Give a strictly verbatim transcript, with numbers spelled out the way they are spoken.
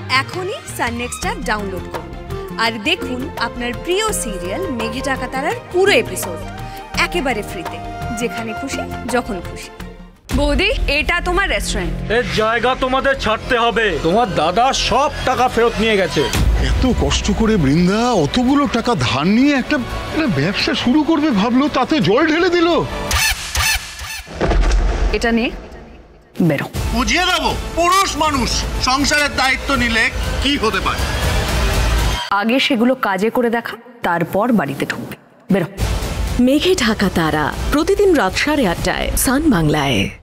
এখনই সান next app download করুন আর দেখুন আপনার প্রিয় সিরিয়াল মেঘে টাকা তারার পুরো এপিসোড একেবারে ফ্রিতে, যেখানে খুশি যখন খুশি। বৌদি, এটা তোমার রেস্টুরেন্ট, এর জায়গা তোমাদের ছাড়তে হবে। তোমার দাদা সব টাকা ফেরত নিয়ে গেছে। এত কষ্ট করে বৃন্দা অতগুলো টাকা ধার নিয়ে একটা ব্যবসা শুরু করবে ভাবলো, তাতে জল ঢেলে দিল। এটা নে, বেরো। বুঝিয়ে দেবো পুরুষ মানুষ সংসারের দায়িত্ব নিলে কি হতে পারে। আগে সেগুলো কাজে করে দেখা, তারপর বাড়িতে ঢুকবে। বেরো। মেঘে ঢাকা তারা প্রতিদিন রাত সাড়ে আটটায় সান বাংলায়।